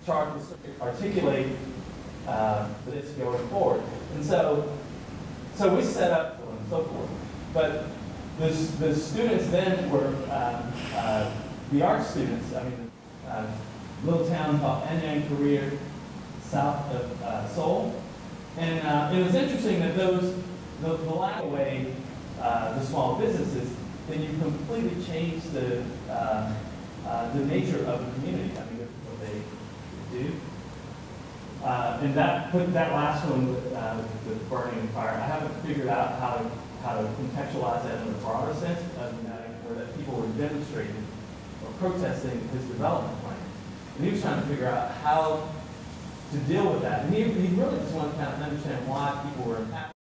chart to articulate this going forward. And so we set up and so forth. But the students then were the art students. I mean, little town called Anyang, Korea, south of Seoul. And it was interesting that the last way the small businesses, then you completely change the nature of the community. I mean, what they do. And that last one with burning and fire, I haven't figured out how to contextualize that in a broader sense, where that people were demonstrating or protesting his development plan. And he was trying to figure out how to deal with that. And he really just wanted to kind of understand why people were impacted.